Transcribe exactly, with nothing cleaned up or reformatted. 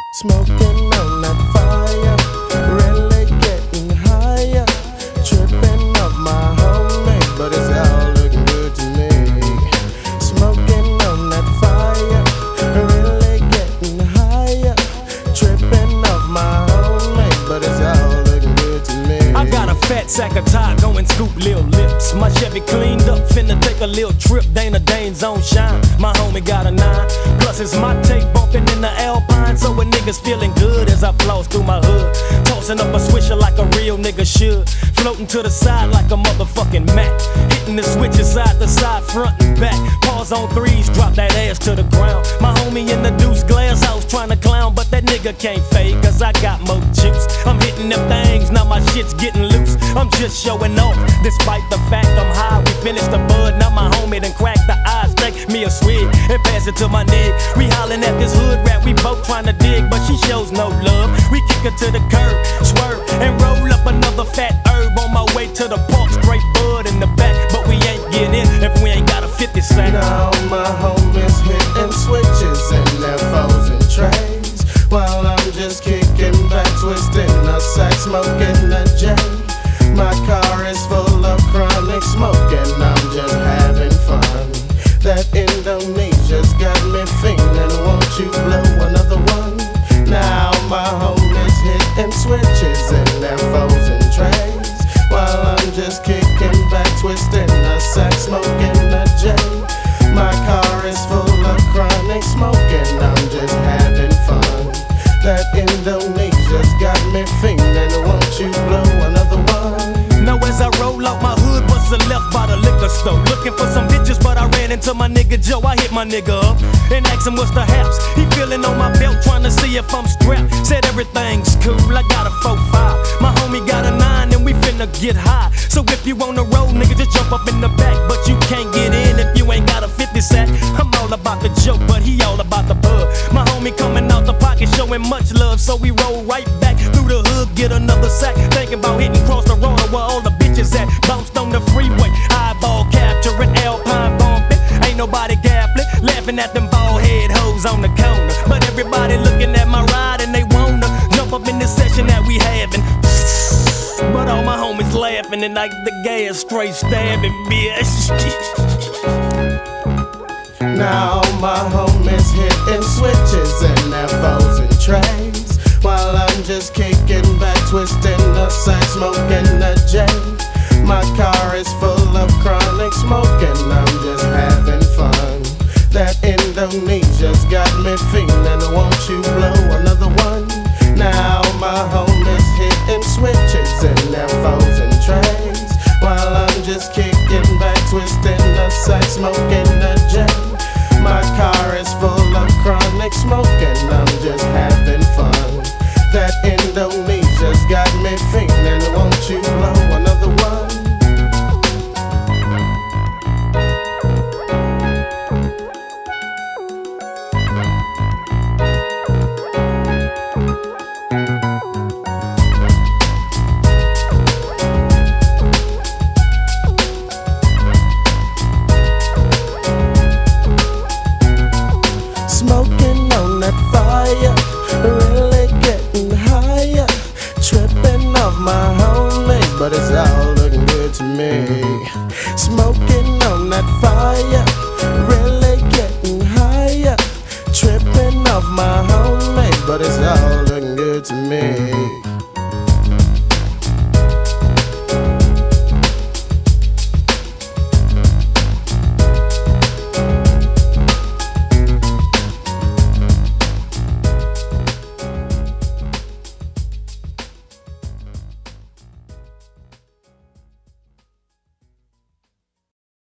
Smoking on that fire, really getting higher. Tripping off my homie, but it's all looking good to me. Smoking on that fire, really getting higher. Tripping off my homie, but it's all looking good to me. I got a fat sack of tie, going scoop lil lips. My Chevy cleaned up, finna take a little trip. Dana Dane's on shine, my homie got a nine. Plus it's my tape bumping in the Alpine, so a nigga's feeling good as I floss through my hood. Tossing up a swisher like a real nigga should. Floating to the side like a motherfucking Mac. Hitting the switches side to side, front and back. Pause on threes, drop that ass to the ground. My homie in the deuce glass house trying to clown, but that nigga can't fade, cause I got more juice. I'm hitting them things, now my shit's getting loose. I'm just showing off, despite the fact I'm high. We finished the bud, now my homie done cracked the eyes. Take me a swig and pass it to my nigga. We hollering at this hood rat, we both trying to dig, but she shows no love. We kick her to the curb, swerve, and roll up another fat herb. On my way to the park, straight bud in the back, but we ain't getting in if we ain't got a fifty cent. Now my homies hitting switches in their foes and trays, while I'm just kicking back, twisting a sack, smoking a J. My car is full of chronic smoke and I'm just having fun. That Indonesia's got me feeling, won't you blow another one? Now my homies hitting switches in their foes and trays, while I'm just kicking back, twisting a sack, smoking a J. My car is full of chronic smoke and I'm just having fun. That Indonesia's got me feeling, won't you blow another one? Now as I roll out my hood, bust a left by the liquor store, looking for some bitches, but I ran into my nigga Joe. I hit my nigga up and asked him what's the haps. He feeling on my belt, trying to see if I'm strapped. Said everything's cool, I got a four five. My homie got a nine and we finna get high. So if you on the road, nigga, just jump up in the back. But you can't get in if you ain't got a fifty sack. I'm all about the joke, but he all about the bug. My homie coming out the pocket, showing much love, so we roll right back through the hood, get another sack. Thinking about hitting cross the road where all the bitches at. Bounced on the freeway, eyeball capturing, Alpine bumping. Ain't nobody gappling, laughing at them bald head hoes on the corner. But everybody looking at my ride and they wanna jump up in this session that we having. But all my homies laughing and like the gas straight stabbing, bitch. Now my homies hitting switches in their foes and trays, while I'm just kicking back, twisting a sack, smoking a J. My car is full of chronic smoke and I'm just having fun. That Indonesia's got me feeling, won't you blow another one? Now my homies hitting switches in their foes and trays, while I'm just kicking back, twisting a sack, smoking a J. My car is full of chronic smoke and I'm just having fun. That Indonesia's got me feeling, won't you blow another one? Smoking on that fire, really getting higher. Tripping off my homies, but it's all looking good to me. Smoking on that fire, really getting higher. Tripping off my homies, but it's all looking good to me.